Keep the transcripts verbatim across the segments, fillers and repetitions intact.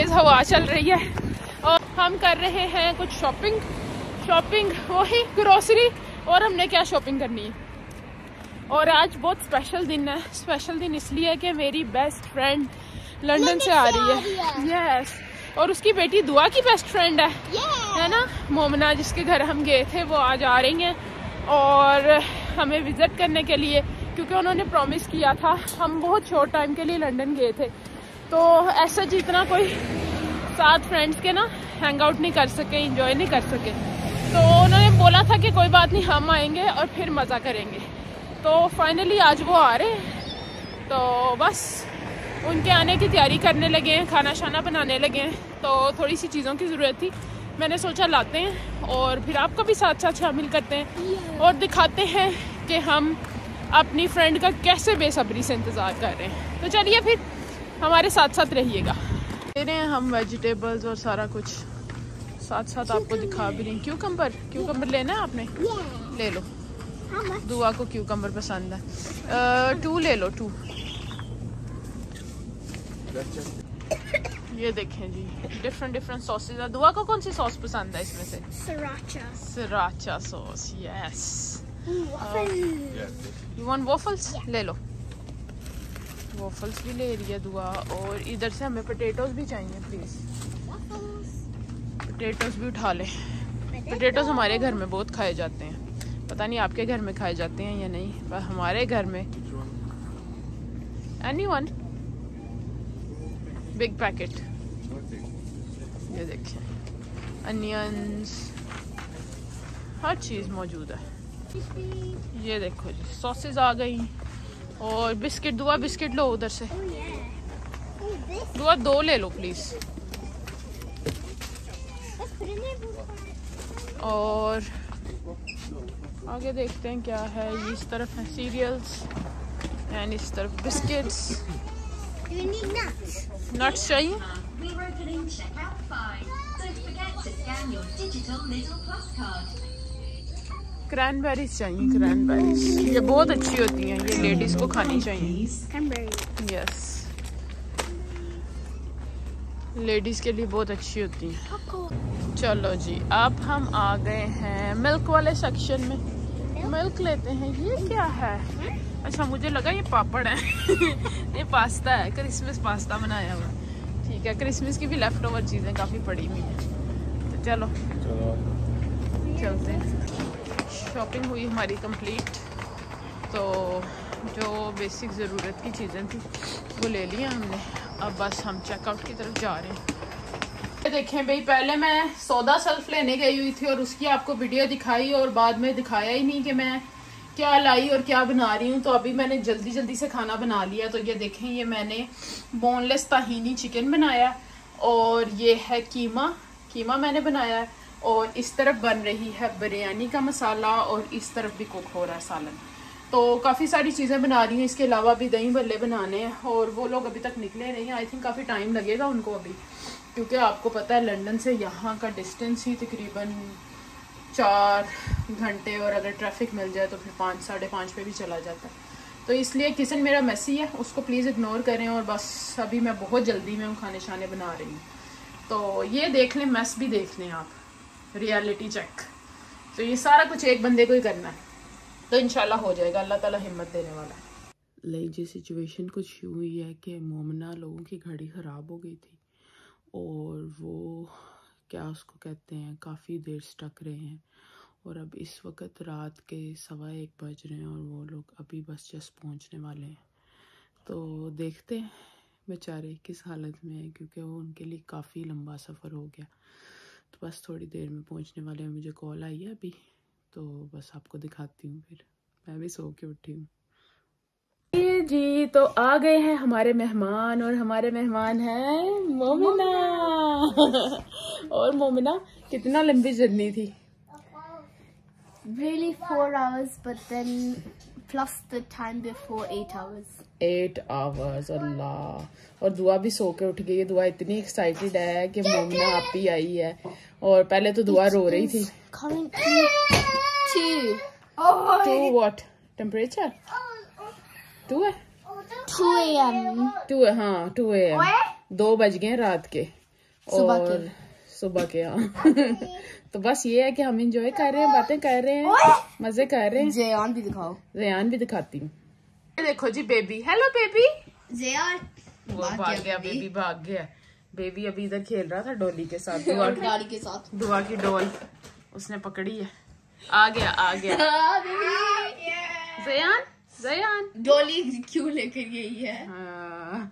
तेज हवा चल रही है और हम कर रहे हैं कुछ शॉपिंग शॉपिंग वही ग्रोसरी। और हमने क्या शॉपिंग करनी है। और आज बहुत स्पेशल दिन है। स्पेशल दिन इसलिए कि मेरी बेस्ट फ्रेंड लंदन से आ रही है। Yes yes. और उसकी बेटी दुआ की बेस्ट फ्रेंड है yeah. है ना, मोमना, जिसके घर हम गए थे, वो आज आ रही हैं और हमें विजिट करने के लिए, क्योंकि उन्होंने प्रॉमिस किया था। हम बहुत शॉर्ट टाइम के लिए लंदन गए थे, तो ऐसा जितना कोई साथ फ्रेंड्स के ना हैंग आउट नहीं कर सके, एंजॉय नहीं कर सके, तो उन्होंने बोला था कि कोई बात नहीं, हम आएंगे और फिर मज़ा करेंगे। तो फाइनली आज वो आ रहे हैं, तो बस उनके आने की तैयारी करने लगे हैं, खाना शाना बनाने लगे हैं। तो थोड़ी सी चीज़ों की ज़रूरत थी, मैंने सोचा लाते हैं और फिर आपको भी साथ साथ शामिल करते हैं और दिखाते हैं कि हम अपनी फ्रेंड का कैसे बेसब्री से इंतज़ार कर रहे हैं। तो चलिए फिर हमारे साथ साथ रहिएगा। ले रहे हैं हम वेजिटेबल्स और सारा कुछ, साथ साथ आपको दिखा भी रही हैं। क्यूकम्बर क्यूकम्बर लेना है आपने? ले लो, दुआ को क्यूकम्बर पसंद है। टू ले लो, टू। ये देखें जी, डिफरेंट डिफरेंट सॉसेज है। दुआ को कौन सी सॉस पसंद है इसमें से? Sriracha sriracha sauce, yes. You want waffles? ले लो, वॉफल्स भी ले रही है दुआ। और इधर से हमें पोटैटोज भी चाहिए, प्लीज पोटैटोज भी उठा ले। पोटैटोज हमारे घर में बहुत खाए जाते हैं, पता नहीं आपके घर में खाए जाते हैं या नहीं, पर हमारे घर में। एनीवन? Big packet. ये देखिए, अनियंस, हर चीज़ मौजूद है। ये देखो जी, सॉसेज आ गई और बिस्किट। दुआ बिस्किट लो उधर से। दुआ दो ले लो प्लीज। और आगे देखते हैं क्या है। इस तरफ है सीरियल्स एंड इस तरफ बिस्किट्स। नट्स चाहिए? क्रैनबेरीज चाहिए, क्रैनबेरीज। ये बहुत अच्छी होती हैं, ये लेडीज को खानी चाहिए। यस, लेडीज के लिए बहुत अच्छी होती हैं। चलो जी, अब हम आ गए हैं मिल्क वाले सेक्शन में। मिल्क लेते हैं। ये क्या है? अच्छा, मुझे लगा ये पापड़ है। ये पास्ता है, क्रिसमस पास्ता बनाया हुआ। ठीक है, क्रिसमस की भी लेफ्ट ओवर चीज़ें काफ़ी पड़ी हुई हैं। तो चलो चलते हैं। शॉपिंग हुई हमारी कंप्लीट, तो जो बेसिक ज़रूरत की चीज़ें थी वो ले लिया हमने। अब बस हम चेकआउट की तरफ जा रहे हैं। देखें भाई, पहले मैं सौदा सेल्फ लेने गई हुई थी और उसकी आपको वीडियो दिखाई और बाद में दिखाया ही नहीं कि मैं क्या लाई और क्या बना रही हूँ। तो अभी मैंने जल्दी जल्दी से खाना बना लिया। तो ये देखें, ये मैंने बोनलेस ताहीनी चिकन बनाया और ये है कीमा कीमा मैंने बनाया है। और इस तरफ बन रही है बिरयानी का मसाला और इस तरफ भी कुक हो रहा है सालन। तो काफ़ी सारी चीज़ें बना रही हूँ। इसके अलावा भी दही भल्ले बनाने हैं और वो लोग अभी तक निकले नहीं। आई थिंक काफ़ी टाइम लगेगा उनको अभी, क्योंकि आपको पता है लंदन से यहाँ का डिस्टेंस ही तकरीबन चार घंटे, और अगर ट्रैफिक मिल जाए तो फिर पाँच साढ़े पाँच पे भी चला जाता है। तो इसलिए किचन मेरा मैसी है, उसको प्लीज़ इग्नोर करें। और बस अभी मैं बहुत जल्दी में हूँ, खाने शाने बना रही हूँ। तो ये देख लें, मैस भी देख लें आप, रियलिटी चेक। तो ये सारा कुछ एक बंदे को ही करना है, तो इंशाल्लाह हो जाएगा। अल्लाह ताला हिम्मत देने वाला है। ले जी, सिचुएशन कुछ यूँ हुई है कि मोमना लोगों की घड़ी ख़राब हो गई थी और वो क्या उसको कहते हैं, काफ़ी देर स्टक रहे हैं। और अब इस वक्त रात के सवा एक बज रहे हैं और वो लोग अभी बस जस्ट पहुंचने वाले हैं। तो देखते हैं बेचारे किस हालत में है, क्योंकि वो उनके लिए काफ़ी लंबा सफ़र हो गया। तो बस थोड़ी देर में पहुंचने वाले हैं। मुझे कॉल आई है अभी, तो बस आपको दिखाती हूँ। फिर मैं भी सो के उठी हूँ जी। तो आ गए हैं हमारे मेहमान, और हमारे मेहमान हैं मोमिना। और मोमिना, कितना लंबी जर्नी थी? Really four hours, but then plus the time before eight hours. Eight hours, अल्लाह। और दुआ भी सो के उठ गई है। दुआ इतनी एक्साइटेड है कि मोमिना आप ही आई है। और पहले तो दुआ रो रही थी। Currently two. Two what? Temperature? Two है? Two a m. Two है, हाँ two a m. दो बज गए रात के। सुबह के सुबह के हाँ तो बस ये है कि हम इंजॉय कर रहे हैं, बातें कर रहे हैं, मजे कर रहे हैं। जयान भी दिखाओ। जयान भी दिखाती हूँ। देखो जी बेबी, हेलो बेबी। जयान वो भाग गया, बेबी भाग गया। बेबी अभी इधर खेल रहा था डोली के साथ, दुआ की गाड़ी के साथ। दुआ की डोल उसने पकड़ी है। आ गया आ गया जयान जयान डोली क्यों लेकर गई है? हाँ।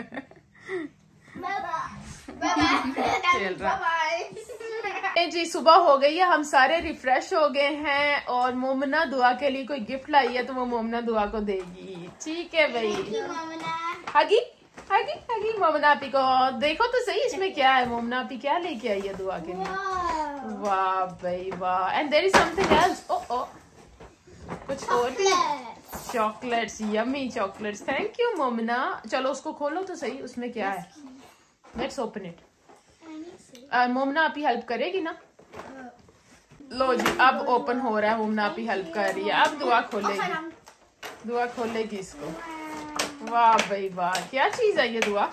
खेल रहा। जी सुबह हो गई है, हम सारे रिफ्रेश हो गए हैं और मोमना दुआ के लिए कोई गिफ्ट लाई है तो वो मोमना दुआ को देगी। ठीक है भाई। हगी हगी हगी मोमना आपी को देखो तो सही इसमें क्या है। मोमना आपी क्या लेके आई है दुआ के लिए? वाह भाई वाह। And there is something else. ओ ओ कुछ और भी chocolates, yummy chocolates. Thank you Momna. चलो उसको खोलो तो सही, उसमें क्या है। Let's open it. मोमना आपी हेल्प करेगी ना? लो जी अब ओपन हो रहा है। मोमना आपी हेल्प कर रही है। अब दुआ खोलेगी, दुआ खोलेगी इसको। वाह भाई वाह, क्या चीज है ये दुआ?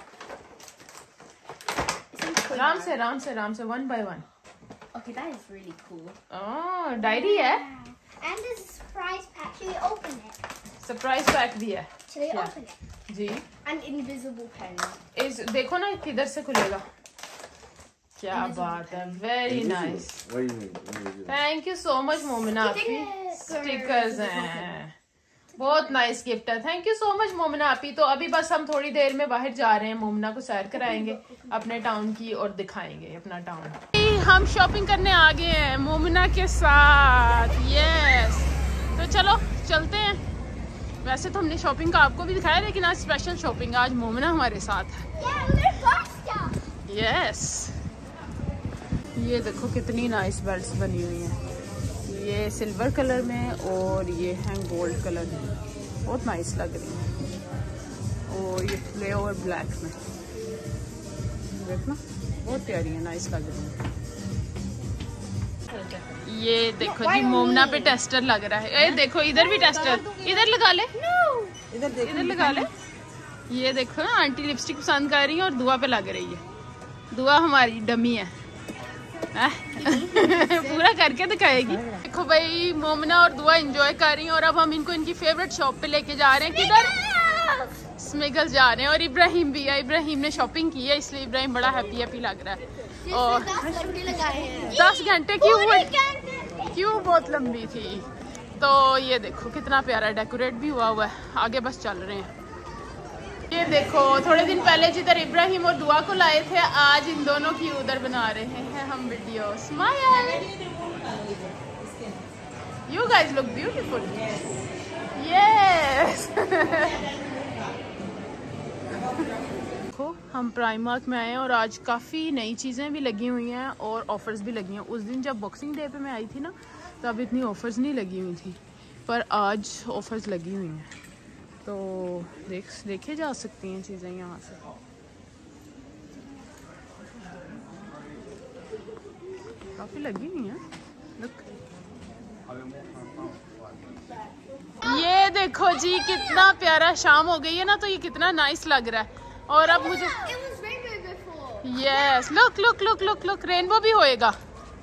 राम से राम से राम से one by one. Okay, that is really cool. Oh diary है। And there's a surprise pack. Shall we open it? Surprise pack भी है। Shall we Yeah. open it? Ji An invisible pen. इस देखो ना किधर से खुलेगा। क्या बात है, very nice. Thank you so much Momina आपी। स्टिकर्स हैं, बहुत नाइस गिफ्ट है। Thank you so much Momina आपी। तो अभी बस हम थोड़ी देर में बाहर जा रहे हैं, मोमिना को सैर कराएंगे अपने टाउन की और दिखाएंगे अपना टाउन। हम शॉपिंग करने आ गए हैं मोमिना के साथ। यस तो चलो चलते हैं। वैसे तो हमने शॉपिंग का आपको भी दिखाया, लेकिन आज स्पेशल शॉपिंग, आज मोमिना हमारे साथ है। Yeah, we're faster. यस ये देखो कितनी नाइस बेल्ट्स बनी हुई हैं। ये सिल्वर कलर में और ये हैं गोल्ड कलर में, बहुत नाइस लग रही है। और ये फ्लेवर ब्लैक में देखना बहुत प्यारी है, नाइस लग रही है। ये देखो जी मोमना पे टेस्टर लग रहा है। ए देखो इधर भी टेस्टर, इधर लगा ले, इधर इधर लगा ले। ये देखो ना आंटी लिपस्टिक पसंद कर रही है और दुआ पे लग रही है। दुआ हमारी डमी है पूरा करके दिखाएगी। देखो भाई मोमना और दुआ एंजॉय कर रही हैं और अब हम इनको इनकी फेवरेट शॉप पे लेके जा रहे हैं। किधर? स्मिगल जा रहे हैं। और इब्राहिम भी है, इब्राहिम ने शॉपिंग की है इसलिए इब्राहिम बड़ा हैप्पी हैप्पी लग रहा है। और दस घंटे क्यों क्यों बहुत लंबी थी। तो ये देखो कितना प्यारा डेकोरेट भी हुआ हुआ है। आगे बस चल रहे हैं। ये देखो थोड़े दिन पहले जिधर इब्राहिम और दुआ को लाए थे, आज इन दोनों की उधर बना रहे हैं हम video. Smile, you guys look beautiful. Yes देखो हम प्राइमार्क में आए हैं और आज काफ़ी नई चीज़ें भी लगी हुई हैं और ऑफर्स भी लगी हैं। उस दिन जब बॉक्सिंग डे पे मैं आई थी ना, तब इतनी ऑफर्स नहीं लगी हुई थी, पर आज ऑफर्स लगी हुई हैं। तो देख देखे जा सकती हैं चीज़ें यहाँ से। काफ़ी लगी हुई हैं। लुक, ये देखो जी कितना प्यारा, शाम हो गई है ना तो ये कितना नाइस लग रहा है। और अब मुझे yes look look look look look rainbow भी होएगा।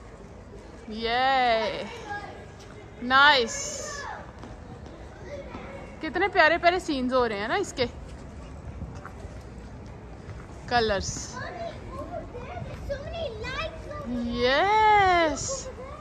ये नाइस, कितने प्यारे प्यारे सीन्स हो रहे हैं ना इसके कलर्स। यस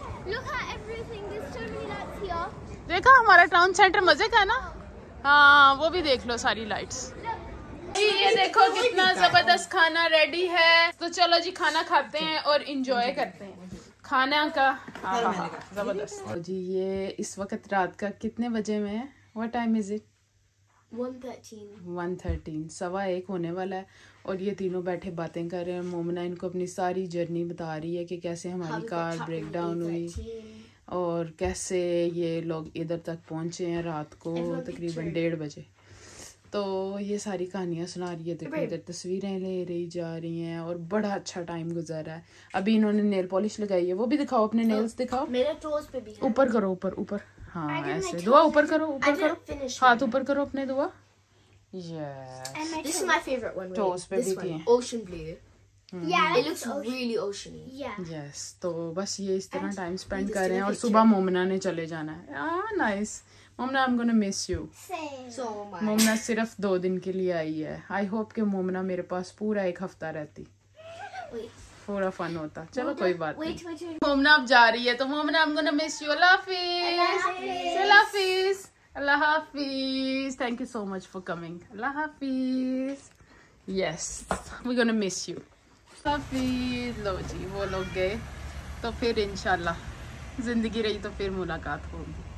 देखा हमारा टाउन सेंटर मजे का है ना। हाँ वो भी देख लो सारी लाइट्स। ये देखो कितना जबरदस्त खाना रेडी है। तो चलो जी खाना खाते हैं और इंजॉय करते हैं खाना का। जबरदस्त जी। ये इस वक्त रात का कितने बजे में है? What time is it? one thirteen. one thirteen, सवा एक होने वाला है और ये तीनों बैठे बातें कर रहे हैं। मोमना इनको अपनी सारी जर्नी बता रही है कि कैसे हमारी कार ब्रेक डाउन हुई और कैसे ये लोग इधर तक पहुंचे हैं रात को तकरीबन डेढ़ बजे। तो ये सारी कहानियाँ सुना रही है। देखो इधर तस्वीरें ले रही जा रही हैं और बड़ा अच्छा टाइम गुजरा है। अभी इन्होंने नेल पॉलिश लगाई है, वो भी दिखाओ, अपने नेल्स दिखाओ। मेरे टोज पे भी है। ऊपर करो, ऊपर ऊपर, हाँ ऐसे। दुआ ऊपर करो, ऊपर करो, हाथ ऊपर करो अपने दुआ। Yes. This is my favorite one. Toes पे भी थी। Ocean blue. Yeah, It looks really oceany. Yeah. Yes तो बस ये इस तरह टाइम स्पेंड just कर रहे take हैं a और picture. सुबह मोमना ने चले जाना है. ah nice Momna, I am gonna miss you. Same. So much. Momna सिर्फ दो दिन के लिए आई है. आई होप कि मोमना मेरे पास पूरा एक हफ्ता रहती, Wait. पूरा फन होता. चलो कोई बात नहीं. Wait, wait, wait. मोमना अब जा रही है तो Momna I am gonna miss you. अल्लाह हाफिज. अल्लाह हाफिज. अल्लाह हाफिज. Thank you so much for coming. अल्लाह हाफिज. Yes we gonna miss you. हाफिज. लो जी वो लोग गए तो फिर इंशाल्लाह जिंदगी रही तो फिर मुलाकात होगी.